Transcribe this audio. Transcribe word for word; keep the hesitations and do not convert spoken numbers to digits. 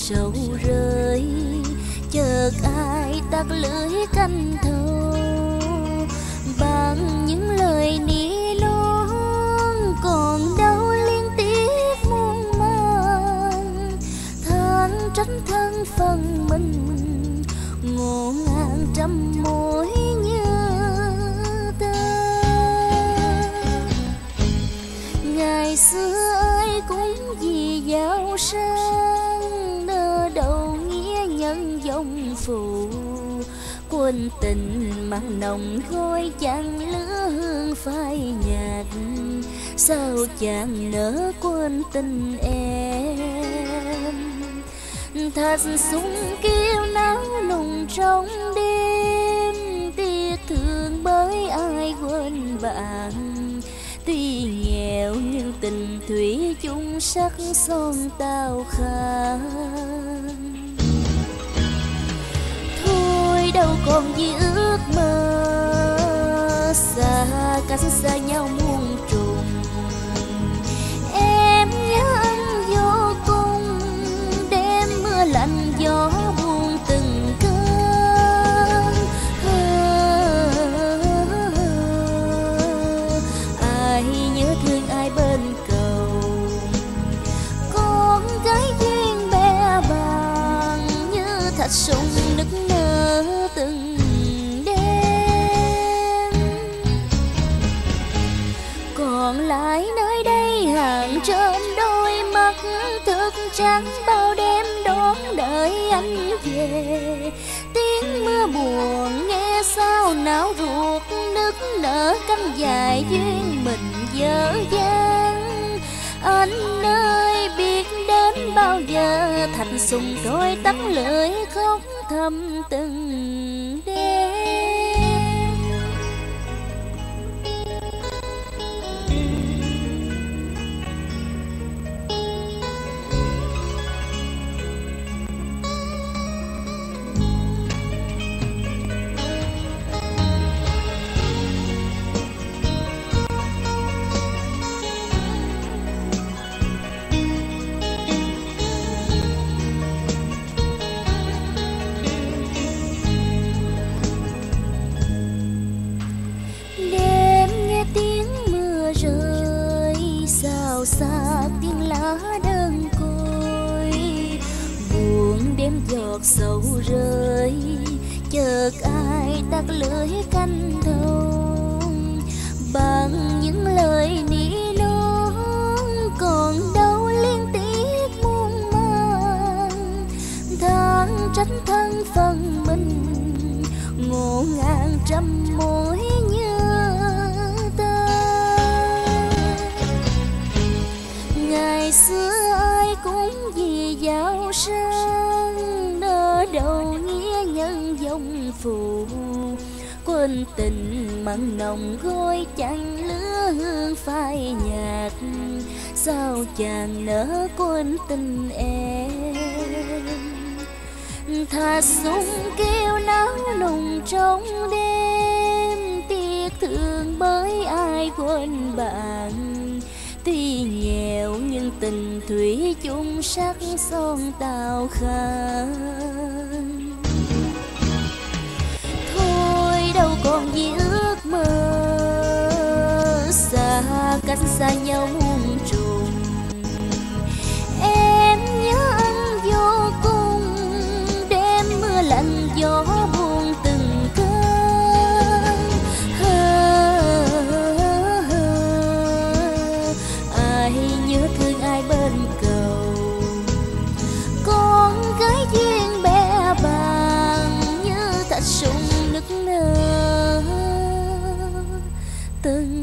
sầu rơi, chợt ai tắt lưới canh thâu bằng những lời ni lông còn đâu liên tiếp muôn mang. Than trách thân phần mình ngộ ngàn trăm mối nhớ ta. Ngày xưa ai cũng vì giàu sang, nỡ đầu nghĩa nhân dòng phụ. Quên tình mặn nồng gói chẳng lứa hương phai nhạt, sao chàng nỡ quên tình em. Thật súng kêu náo nùng trong đêm, tiếc thương bởi ai quên bạn. Tuy nghèo nhưng tình thủy chung sắc son tao khang. Thôi đâu còn gì ước mơ, xa cách xa nhau muôn trùng. Em nhớ anh vô cùng, đêm mưa lạnh gió buồn từng cơn. Ai nhớ thương ai bên cầu, con gái duyên bé bàng như thạch sùng nức nở từng đêm. Còn lại nơi đây hàng trên đôi mắt thức trắng bao đêm đón đợi anh về. Tiếng mưa buồn nghe sao não ruột, nức nở cánh dài duyên mình dở dang. Anh ơi biết đến bao giờ, thành sùng đôi tắt lưỡi khóc thầm từng đêm. Xa tiếng lá đơn côi, buồn đêm giọt sầu rơi, chợt ai tắt lưới canh thâu bằng những lời ni nông còn đâu liên tiếp muôn mang. Than trách thân phần mình ngộ ngàn trăm mối nhớ ta. Ngày xưa ai cũng vì giàu sang, nỡ đầu nghĩa nhân dòng phụ. Quên tình mặn nồng gói chẳng lứa hương phai nhạt, sao chàng nỡ quên tình em. Thà súng kêu náo nùng trong đêm, tiếc thương bởi ai quên bạn. Tuy nghèo nhưng tình thủy chung sắc son tao khang. Thôi đâu còn gì ước mơ, xa cách xa nhau muôn trùng. Em nhớ anh vô cùng, đêm mưa lạnh gió buồn từng cơn. Ai nhớ thương ai bên cầu, con gái duyên bé bàng như thạch sùng nức nở từng